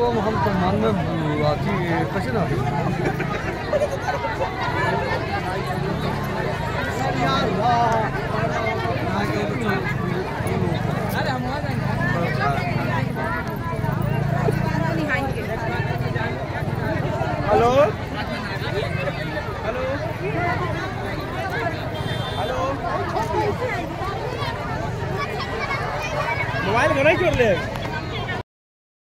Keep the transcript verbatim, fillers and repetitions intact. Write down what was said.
हम हम तो मन में आती कैसे ना अरे हम वहाँ जाएंगे। हेलो हेलो हेलो मोबाइल घर ही कर ले।